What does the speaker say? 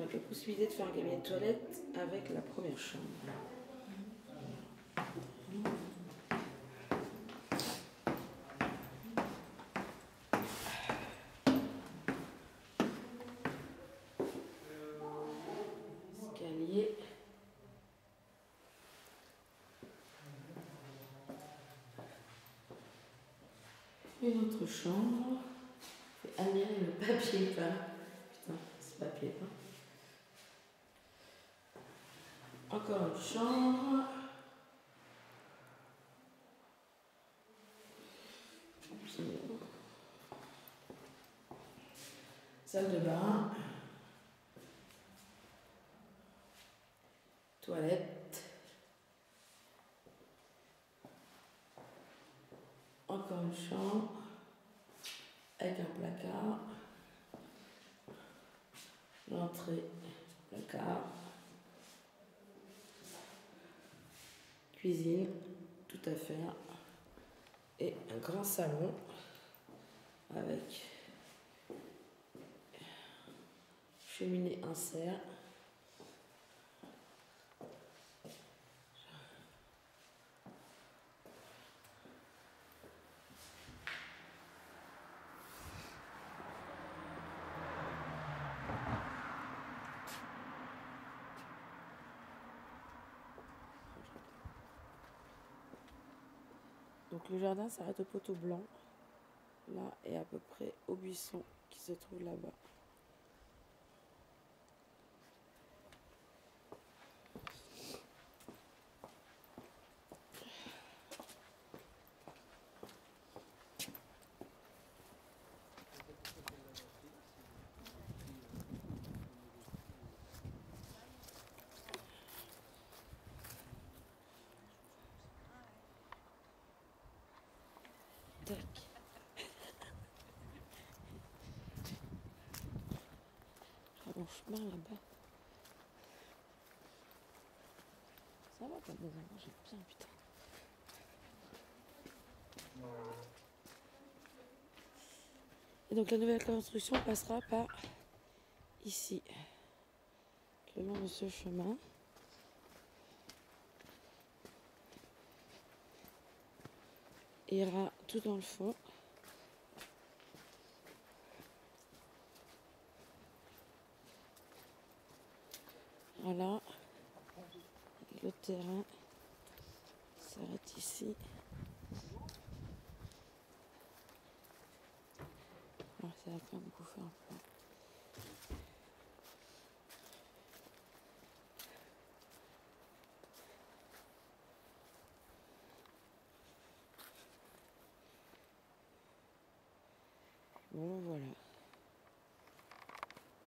Donc la possibilité de faire un cabinet de toilette avec la première chambre. Escalier. Une autre chambre. Je vais admirer le papier peint. Putain, c'est papier peint. Encore une chambre. Salle de bain. Toilette. Encore une chambre. Avec un placard. L'entrée, placard. Cuisine, tout à faire. Et un grand salon avec cheminée insert. Donc le jardin s'arrête au poteau blanc, là, et à peu près au buisson qui se trouve là-bas. Tac. Mon chemin là-bas. Ça va pas besoin, j'aime bien, putain. Et donc la nouvelle construction passera par ici, le long de ce chemin. Et ira tout dans le fond. Voilà. Le terrain s'arrête ici. Alors, ça va faire me bouffer un peu. Bon, voilà.